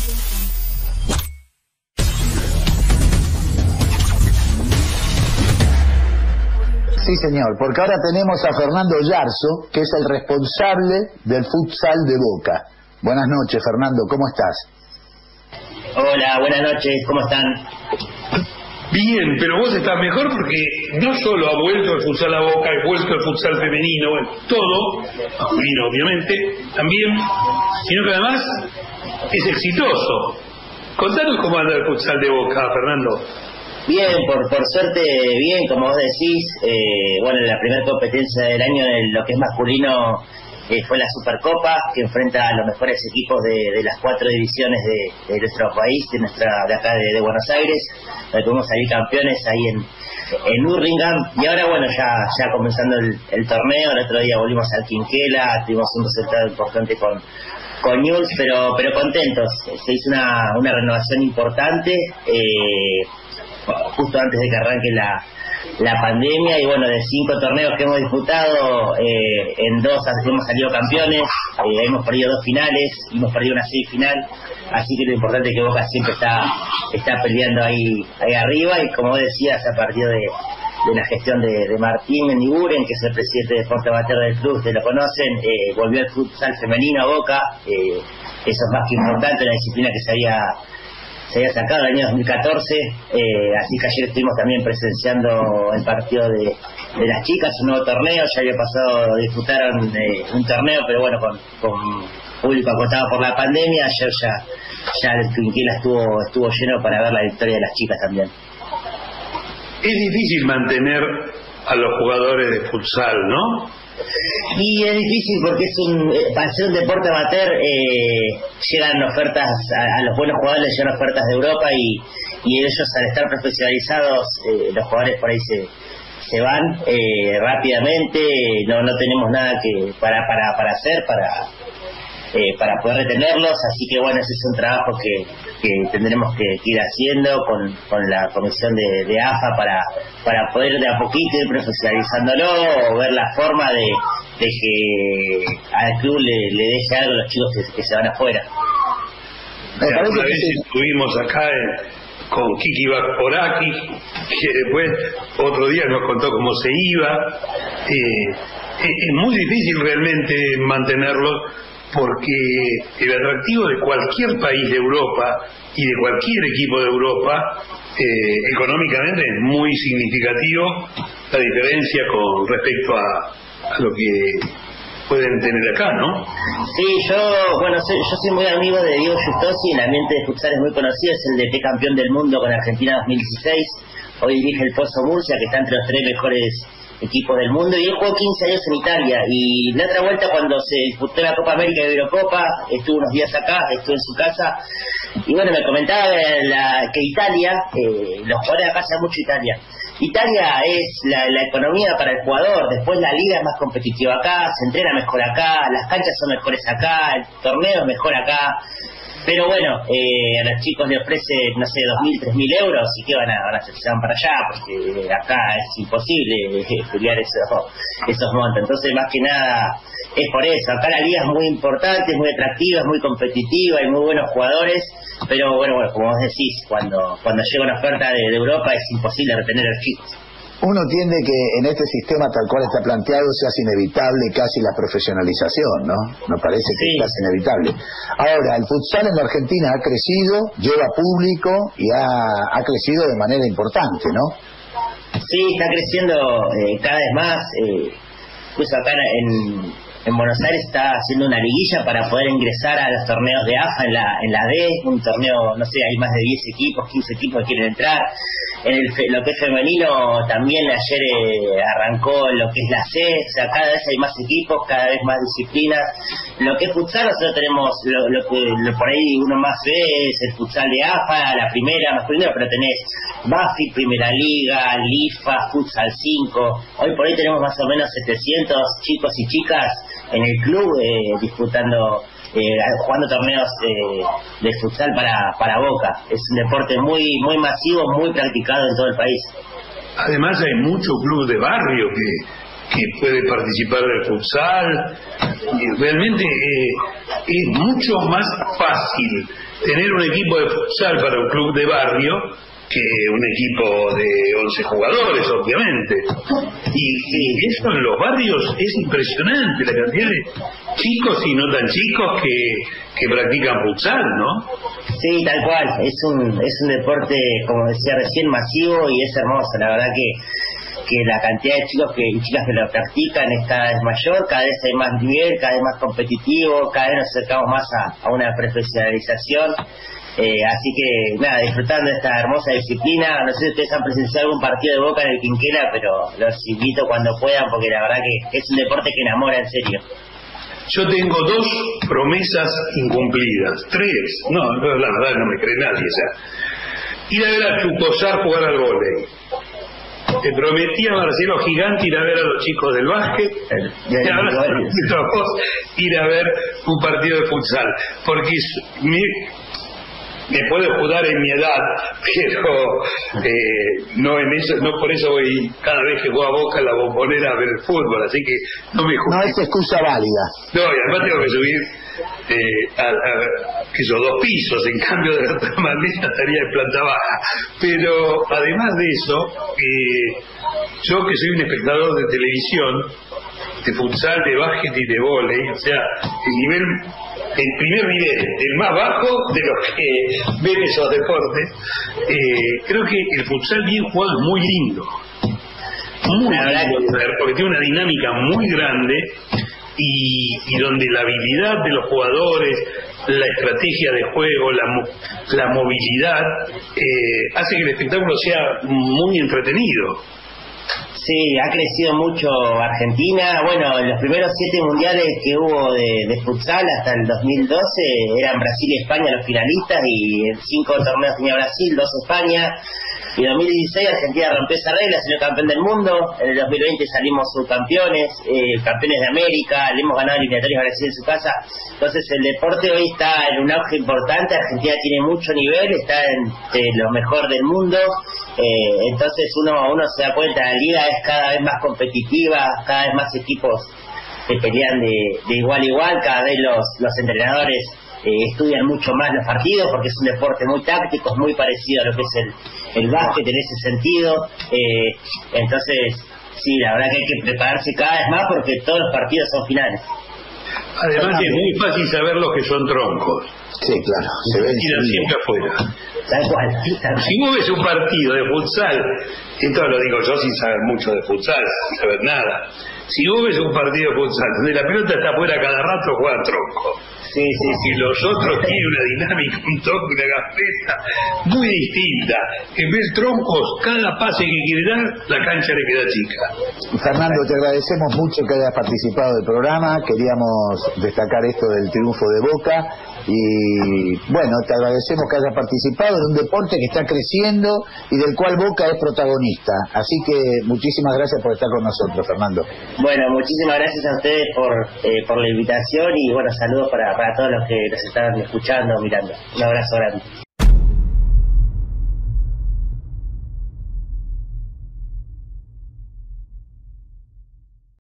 Sí, señor, porque ahora tenemos a Fernando Yarzo, que es el responsable del futsal de Boca. Buenas noches, Fernando, ¿cómo estás? Hola, buenas noches, ¿cómo están? Bien, pero vos estás mejor porque no solo ha vuelto el futsal a Boca, ha vuelto el futsal femenino, bueno, todo, masculino obviamente, también, sino que además es exitoso. Contanos cómo anda el futsal de Boca, Fernando. Bien, por suerte, bien, como vos decís, bueno, la primera competencia del año en lo que es masculino fue la Supercopa, que enfrenta a los mejores equipos de las 4 divisiones de nuestro país, de acá de Buenos Aires, donde pudimos salir campeones ahí en Hurlingham, y ahora bueno, ya comenzando el torneo. El otro día volvimos al Quinquela, tuvimos un resultado importante con Newell's, pero contentos. Se hizo una renovación importante, justo antes de que arranque la pandemia, y bueno, de 5 torneos que hemos disputado, en 2 hemos salido campeones, hemos perdido 2 finales, hemos perdido una semifinal, así que lo importante es que Boca siempre está peleando ahí arriba, y como decías, a partir de la gestión de Martín Mendiguren, que es el presidente de Deporte Amateur del club, ustedes lo conocen, volvió el futsal femenino a Boca, eso es más que importante, una disciplina que se había sacado en el año 2014, así que ayer estuvimos también presenciando el partido de las chicas, un nuevo torneo. Ya había pasado, disputaron un torneo, pero bueno, con público acotado por la pandemia. Ayer ya el Quinquela estuvo lleno para ver la victoria de las chicas también. Es difícil mantener a los jugadores de futsal, ¿no? Y es difícil porque para ser un deporte amateur, llegan ofertas a los buenos jugadores, llegan ofertas de Europa, y ellos, al estar profesionalizados, los jugadores por ahí se van rápidamente. No tenemos nada para hacer para poder retenerlos, así que bueno, ese es un trabajo que tendremos que ir haciendo con la comisión de AFA para poder de a poquito ir profesionalizándolo, o ver la forma de que al club le deje algo a los chicos que se van afuera. Una vez estuvimos acá con Kiki Bakporaki, que después otro día nos contó cómo se iba. Es muy difícil realmente mantenerlos, porque el atractivo de cualquier país de Europa y de cualquier equipo de Europa, económicamente es muy significativo la diferencia con respecto a lo que pueden tener acá, ¿no? Sí, yo soy muy amigo de Diego Justosi, el ambiente de futsal es muy conocido, es el DT campeón del mundo con Argentina 2016, hoy dirige el Pozo Murcia, que está entre los 3 mejores equipos del mundo, y él jugó 15 años en Italia, y la otra vuelta, cuando se disputó la Copa América y Eurocopa, estuvo unos días acá, estuvo en su casa, y bueno, me comentaba que Italia, los jugadores acá hacen mucho Italia es la economía para el jugador, después la liga es más competitiva acá, se entrena mejor acá, las canchas son mejores acá, el torneo es mejor acá. Pero bueno, a los chicos le ofrecen, no sé, 2.000, 3.000 euros, y que van a hacer, se van para allá, porque acá es imposible pelear esos montos. Entonces, más que nada, es por eso. Acá la liga es muy importante, es muy atractiva, es muy competitiva, hay muy buenos jugadores, pero bueno, como vos decís, cuando llega una oferta de Europa es imposible retener a los chicos. Uno entiende que en este sistema tal cual está planteado se hace inevitable casi la profesionalización, ¿no? Me parece que es casi inevitable. Ahora, el futsal en la Argentina ha crecido, lleva público y ha crecido de manera importante, ¿no? Sí, está creciendo cada vez más. Pues acá en Buenos Aires está haciendo una liguilla para poder ingresar a los torneos de AFA en la D, un torneo, no sé, hay más de 10 equipos, 15 equipos que quieren entrar. Lo que es femenino también ayer arrancó lo que es la C, o sea, cada vez hay más equipos, cada vez más disciplinas. Lo que es futsal, nosotros tenemos, lo por ahí uno más ve es el futsal de AFA, la primera, masculina, pero tenés Banfield, Primera Liga, LIFA, Futsal 5, hoy por ahí tenemos más o menos 700 chicos y chicas en el club disputando, jugando torneos de futsal para Boca. Es un deporte muy muy masivo, muy practicado en todo el país. Además hay muchos clubes de barrio que puede participar del futsal. Realmente es mucho más fácil tener un equipo de futsal para un club de barrio que un equipo de 11 jugadores, obviamente. Y eso en los barrios es impresionante, la cantidad de chicos y no tan chicos que practican futsal, ¿no? Sí, tal cual. Es un deporte, como decía recién, masivo, y es hermoso. La verdad que la cantidad de chicos y chicas que lo practican es cada vez mayor, cada vez hay más nivel, cada vez más competitivo, cada vez nos acercamos más a una profesionalización. Así que nada, disfrutando de esta hermosa disciplina. No sé si ustedes han presenciado algún partido de Boca en el Quinquela, pero los invito cuando puedan, porque la verdad que es un deporte que enamora, en serio. Yo tengo 2 promesas incumplidas, 3, no, la verdad no me cree nadie, o sea, ir a ver a Chucosar jugar al vóley. Te prometí a Marcelo Gigante ir a ver a los chicos del básquet, y ahora te prometo a vos ir a ver un partido de futsal, porque me puedo jugar en mi edad, pero no en eso, no por eso voy cada vez que juego a Boca a la Bombonera a ver el fútbol, así que no me juego. No es excusa válida. No, y además tengo que subir que son 2 pisos, en cambio de la otra manera estaría en planta baja. Pero además de eso, yo que soy un espectador de televisión, de futsal, de básquet y de vóley, o sea, el primer nivel, el más bajo de los que ven esos deportes, creo que el futsal bien jugado es muy lindo, muy lindo de ver, porque tiene una dinámica muy grande y donde la habilidad de los jugadores, la estrategia de juego, la movilidad, hace que el espectáculo sea muy entretenido. Sí, ha crecido mucho Argentina. Bueno, en los primeros 7 mundiales que hubo de futsal hasta el 2012 eran Brasil y España los finalistas, y en 5 torneos tenía Brasil, 2 España. Y en 2016 Argentina rompió esa regla, salió campeón del mundo. En el 2020 salimos subcampeones, campeones de América, le hemos ganado eliminatorias a Brasil en su casa. Entonces el deporte hoy está en un auge importante. Argentina tiene mucho nivel, está entre lo mejor del mundo. Entonces uno se da cuenta, la liga es cada vez más competitiva, cada vez más equipos que pelean de igual a igual, cada vez los entrenadores estudian mucho más los partidos, porque es un deporte muy táctico, es muy parecido a lo que es el básquet en ese sentido. Entonces sí, la verdad que hay que prepararse cada vez más, porque todos los partidos son finales. Además es muy fácil saber los que son troncos. Sí, claro, se ven siempre afuera. Tal cual. Si vos ves un partido de futsal, esto lo digo yo sin saber mucho de futsal, sin saber nada. Si vos ves un partido de futsal donde la pelota está afuera cada rato, juega tronco. Sí. Y los otros tienen una dinámica, un toque, una gambeta muy distinta. En vez de troncos, cada pase que quiere dar, la cancha le queda chica. Fernando, te agradecemos mucho que hayas participado del programa. Queríamos destacar esto del triunfo de Boca. Y bueno, te agradecemos que hayas participado en un deporte que está creciendo y del cual Boca es protagonista. Así que muchísimas gracias por estar con nosotros, Fernando. Bueno, muchísimas gracias a ustedes por la invitación, y bueno, saludos para todos los que nos están escuchando, mirando. Un abrazo grande.